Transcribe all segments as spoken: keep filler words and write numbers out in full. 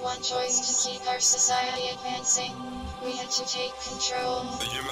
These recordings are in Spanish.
one choice to keep our society advancing. We had to take control.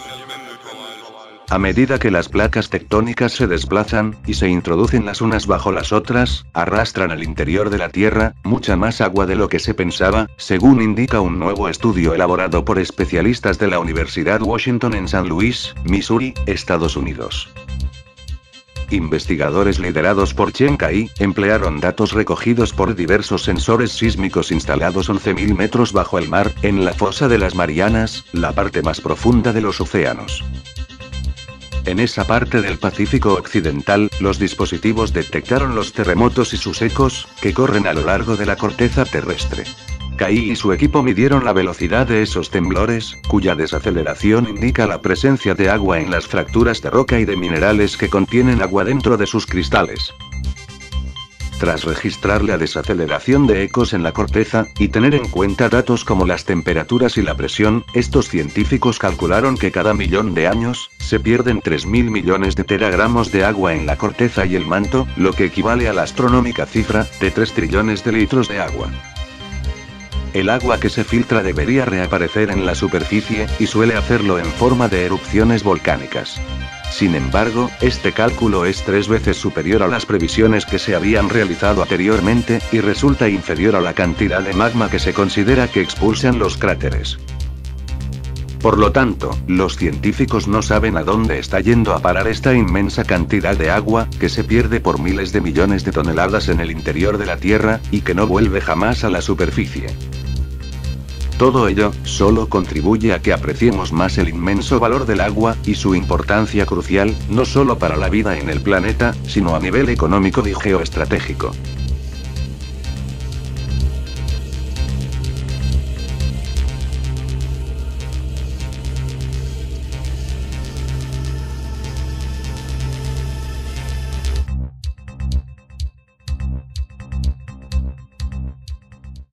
A medida que las placas tectónicas se desplazan, y se introducen las unas bajo las otras, arrastran al interior de la Tierra, mucha más agua de lo que se pensaba, según indica un nuevo estudio elaborado por especialistas de la Universidad Washington en San Luis, Missouri, Estados Unidos. Investigadores liderados por Chen Kai, emplearon datos recogidos por diversos sensores sísmicos instalados once mil metros bajo el mar, en la fosa de las Marianas, la parte más profunda de los océanos. En esa parte del Pacífico Occidental, los dispositivos detectaron los terremotos y sus ecos, que corren a lo largo de la corteza terrestre. Kai y su equipo midieron la velocidad de esos temblores, cuya desaceleración indica la presencia de agua en las fracturas de roca y de minerales que contienen agua dentro de sus cristales. Tras registrar la desaceleración de ecos en la corteza, y tener en cuenta datos como las temperaturas y la presión, estos científicos calcularon que cada millón de años, se pierden tres mil millones de teragramos de agua en la corteza y el manto, lo que equivale a la astronómica cifra, de tres trillones de litros de agua. El agua que se filtra debería reaparecer en la superficie, y suele hacerlo en forma de erupciones volcánicas. Sin embargo, este cálculo es tres veces superior a las previsiones que se habían realizado anteriormente, y resulta inferior a la cantidad de magma que se considera que expulsan los cráteres. Por lo tanto, los científicos no saben a dónde está yendo a parar esta inmensa cantidad de agua, que se pierde por miles de millones de toneladas en el interior de la Tierra, y que no vuelve jamás a la superficie. Todo ello, solo contribuye a que apreciemos más el inmenso valor del agua, y su importancia crucial, no solo para la vida en el planeta, sino a nivel económico y geoestratégico.